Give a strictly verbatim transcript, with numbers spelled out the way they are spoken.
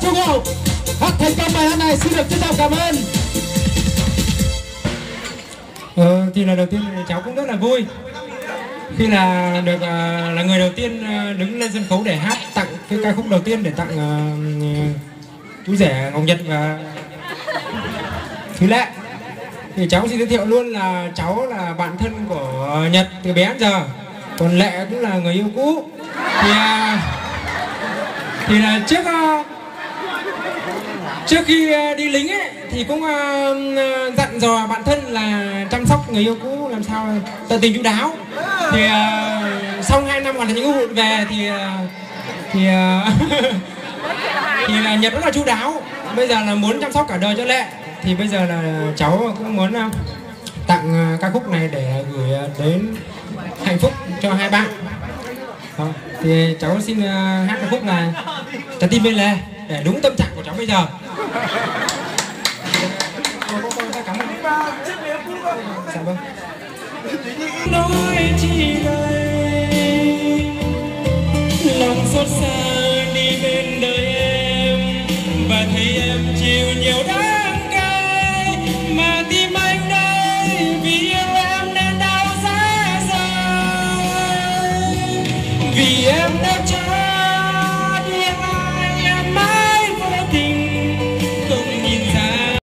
Trung Hậu hát thành công bài hát này, xin được trân trọng cảm ơn. Ờ, thì là đầu tiên thì cháu cũng rất là vui khi là được uh, là người đầu tiên uh, đứng lên sân khấu để hát tặng cái ca khúc đầu tiên để tặng uh, chú rể Ngọc Nhật và Thúy Lệ. Thì cháu xin giới thiệu luôn là cháu là bạn thân của Nhật từ bé đến giờ, còn Lệ cũng là người yêu cũ. Thì uh, thì là trước uh, trước khi uh, đi lính ấy thì cũng uh, dặn dò bạn thân là chăm sóc người yêu cũ làm sao tận tình chu đáo. Thì uh, xong hai năm hoàn thành nhiệm vụ về thì uh, thì uh, thì là Nhật rất là chu đáo. Bây giờ là muốn chăm sóc cả đời cho Lệ. Thì bây giờ là cháu cũng muốn uh, tặng uh, ca khúc này để gửi uh, đến hạnh phúc cho hai bạn. Đó. Thì cháu xin uh, hát ca khúc này Trái tim bên lề để đúng tâm trạng của cháu bây giờ. Cảm ơn. Dạ vâng. Nói chi đây, lòng xót xa đi bên đời em và thấy em chịu nhiều đắng cay mà tim